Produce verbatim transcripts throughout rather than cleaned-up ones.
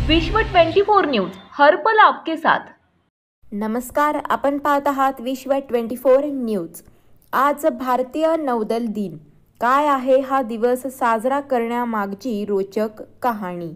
विश्व चोवीस न्यूज हर पल आपके साथ। नमस्कार, आपण पाहत आहात विश्व चोवीस न्यूज। आज भारतीय नौदल दिन। काय आहे हा दिवस साजरा करण्यामागची रोचक कहाणी?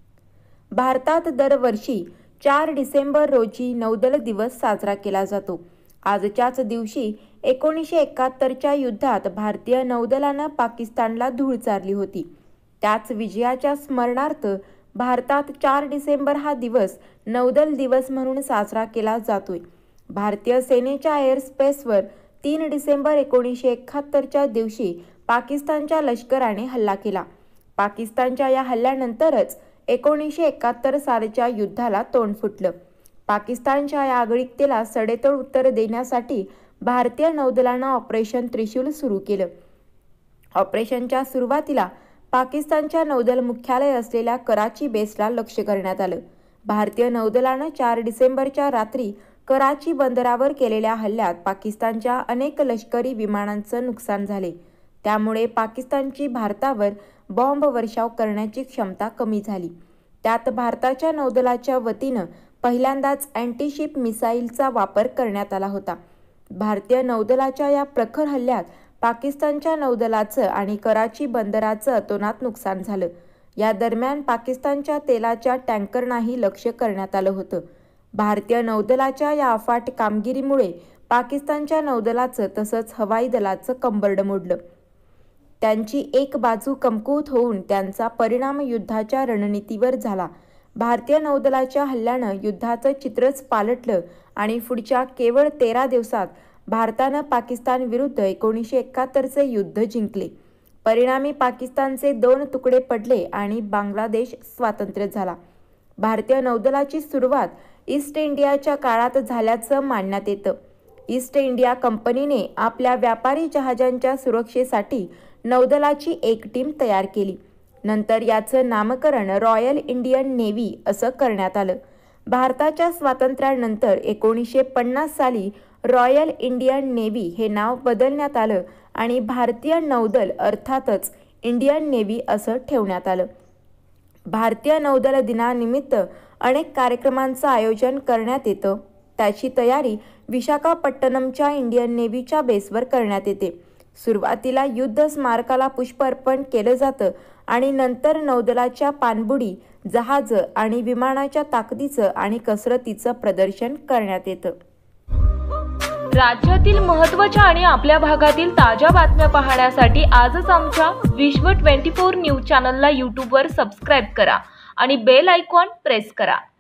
भारतात दरवर्षी चार डिसेंबर रोजी नौदल दिवस साजरा केला जातो। आजच्याच दिवशी एकोणीसशे एकाहत्तरच्या युद्धात भारतीय नौदलानं पाकिस्तानला धूळ चारली होती। त्याच विजयाच्या स्मरणार्थ भारतात चार डिसेंबर हा दिवस नौदल दिवस म्हणून साजरा केला जातोय। भारतीय सेनेच्या एअर स्पेसवर तीन डिसेंबर एकोणीसशे एकाहत्तरच्या दिवशी पाकिस्तानच्या लष्कराने हल्ला केला। पाकिस्तानच्या या हल्ल्यानंतरच एकोणीसशे एकाहत्तर सालच्या युद्धाला तोंड फुटलं। पाकिस्तानच्या या आगळिकतेला सडेतोड उत्तर देण्यासाठी भारतीय नौदलानं ऑपरेशन त्रिशूल सुरू केलं। ऑपरेशनच्या सुरुवातीला पाकिस्तानच्या नौदल मुख्यालय असलेल्या कराची बेसला लक्ष्य करण्यात आलं। भारतीय नौदलानं चार डिसेंबरच्या रात्री कराची बंदरावर केलेल्या हल्ल्यात पाकिस्तानच्या अनेक लष्करी विमानांचं नुकसान झाले। त्यामुळे पाकिस्तानची भारतावर बॉम्ब वर्षाव करण्याची क्षमता कमी झाली। त्यात भारताच्या नौदलाच्या वतीनं पहिल्यांदाच अँटीशिप मिसाईलचा वापर करण्यात आला होता। भारतीय नौदलाच्या या प्रखर हल्ल्यात पाकिस्तानच्या नौदलाचं आणि कराची बंदराचं अतोनात नुकसान झालं। या दरम्यान पाकिस्तानच्या तेलाच्या टँकरनाही लक्ष्य करण्यात आलं होतं। भारतीय नौदलाच्या या अफाट कामगिरीमुळे पाकिस्तानच्या नौदलाचं तसंच हवाई दलाचं कंबरड मोडलं। त्यांची एक बाजू कमकुवत होऊन त्यांचा परिणाम युद्धाच्या रणनीतीवर झाला। भारतीय नौदलाच्या हल्ल्यानं युद्धाचं चित्रच पालटलं आणि पुढच्या केवळ तेरा दिवसात भारतानं पाकिस्तान विरुद्ध एकोणीसशे एकाहत्तरचे युद्ध जिंकले। परिणामी पाकिस्तानचे दोन तुकडे पडले आणि बांगलादेश स्वातंत्र्य झाला। भारतीय नौदलाची सुरुवात ईस्ट इंडियाच्या काळात झाल्याचं मानण्यात येतं। ईस्ट इंडिया कंपनीने आपल्या व्यापारी जहाजांच्या सुरक्षेसाठी नौदलाची एक टीम तयार केली। नंतर याचं नामकरण रॉयल इंडियन नेव्ही असं करण्यात आलं। भारताच्या स्वातंत्र्यानंतर एकोणीसशे पन्नास साली रॉयल इंडियन नेव्ही हे नाव बदलण्यात आलं आणि भारतीय नौदल अर्थातच इंडियन नेव्ही असं ठेवण्यात आलं। भारतीय नौदल दिनानिमित्त अनेक कार्यक्रमांचं आयोजन करण्यात येतं। त्याची तयारी विशाखापट्टणमच्या इंडियन नेव्हीच्या बेसवर करण्यात येते। सुरुवातीला युद्ध स्मारकाला पुष्प अर्पण केलं जातं आणि नंतर नौदलाच्या पाणबुडी, जहाजं आणि विमानाच्या ताकदीचं आणि कसरतीचं प्रदर्शन करण्यात येतं। राज्यातील महत्त्वाच्या आणि आपल्या भागातील ताज्या बातम्या पाहण्यासाठी आजच आमच्या विश्व चोवीस न्यूज चॅनलला यूट्यूबवर सबस्क्राईब करा आणि बेल आयकॉन प्रेस करा।